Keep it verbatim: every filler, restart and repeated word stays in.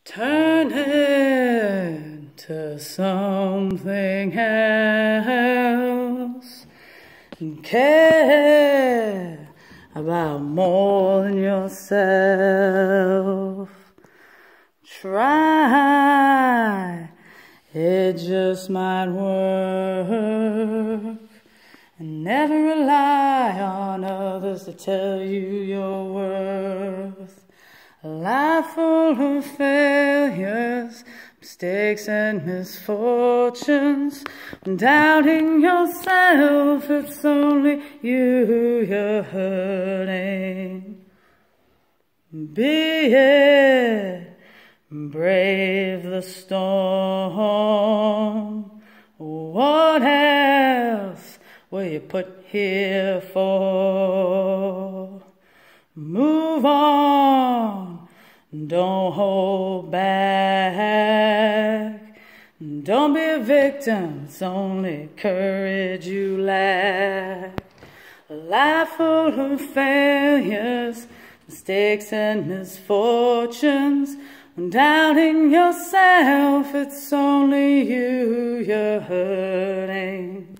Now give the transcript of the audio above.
Turn into something else and care about more than yourself. Try, it just might work. And never rely on others to tell you your worth. A life full of failures, mistakes and misfortunes. When doubting yourself, it's only you you're hurting. Be it, brave the storm. What else were you put here for? Move on, don't hold back. Don't be a victim, it's only courage you lack. A life full of failures, mistakes and misfortunes. When doubting yourself, it's only you you're hurting.